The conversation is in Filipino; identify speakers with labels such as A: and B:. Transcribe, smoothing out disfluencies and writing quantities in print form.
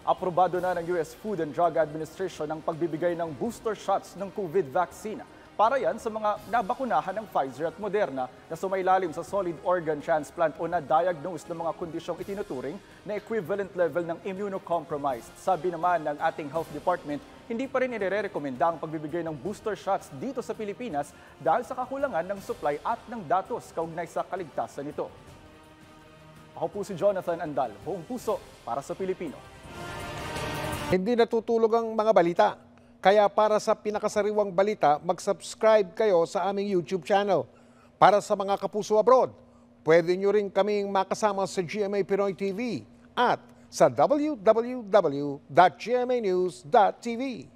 A: Aprubado na ng US Food and Drug Administration ang pagbibigay ng booster shots ng COVID vaccine. Para yan sa mga nabakunahan ng Pfizer at Moderna na sumailalim sa solid organ transplant o na-diagnose ng mga kondisyong itinuturing na equivalent level ng immunocompromised. Sabi naman ng ating Health Department, hindi pa rin inirekomenda ang pagbibigay ng booster shots dito sa Pilipinas dahil sa kakulangan ng supply at ng datos kaugnay sa kaligtasan nito. Ako po si Jonathan Andal, buong puso para sa Pilipino.
B: Hindi natutulog ang mga balita. Kaya para sa pinakasariwang balita, mag-subscribe kayo sa aming YouTube channel. Para sa mga kapuso abroad, pwede nyo rin kaming makasama sa GMA Pinoy TV at sa www.gmanews.tv.